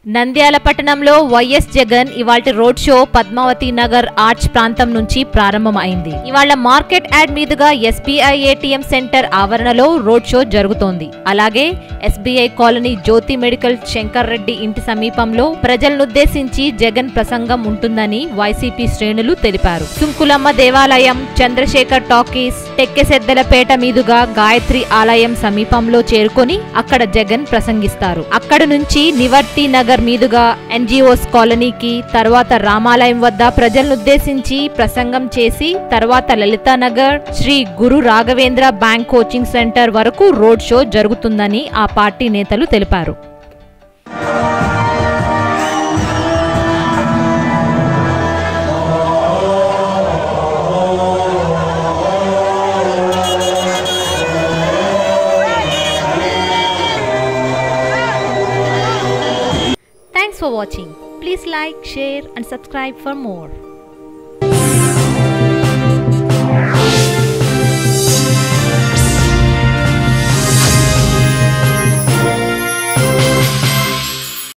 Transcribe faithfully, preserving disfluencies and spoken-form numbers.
నంద్యాల పట్టణంలో వైఎస్ జగన్ ఇవాల్టి road show Padmavati Nagar arch ప్రాంతం నుంచి ప్రారంభమైంది. ఇవాళ మార్కెట్ యార్డ్ మీదుగా ఎస్బీఐ ఏటీఎం సెంటర్ ఆవరణలో రోడ్ షో జరుగుతోంది. అలాగే SBI colony Jyothi medical Shankar Reddy ఇంటి సమీపంలో ప్రజలనుద్దేశించి జగన్ ప్రసంగం ఉంటుందని వైసీపీ శ్రేణులు తెలిపారు. సుంకులమ్మ దేవాలయం, చంద్రశేఖర్ టాకీస్, టెక్కెసెద్దలపేట మీదుగా గాయత్రి ఆలయం సమీపంలో చేరుకొని అక్కడ జగన్ ప్రసంగిస్తారు. అక్కడ నుంచి నివర్తి నగర్ మీదుగా ఎన్జీఓస్ కాలనీకి, తర్వాత రామాలయం వద్ద ప్రజలనుద్దేశించి ప్రసంగం చేసి తర్వాత Lalithanagar Sri Guru Raghavendra bank coaching centre వరకు రోడ్ షో జరుగుతుందని ఆ పార్టీ నేతలు తెలిపారు. Thanks for watching. Please like, share and subscribe for more.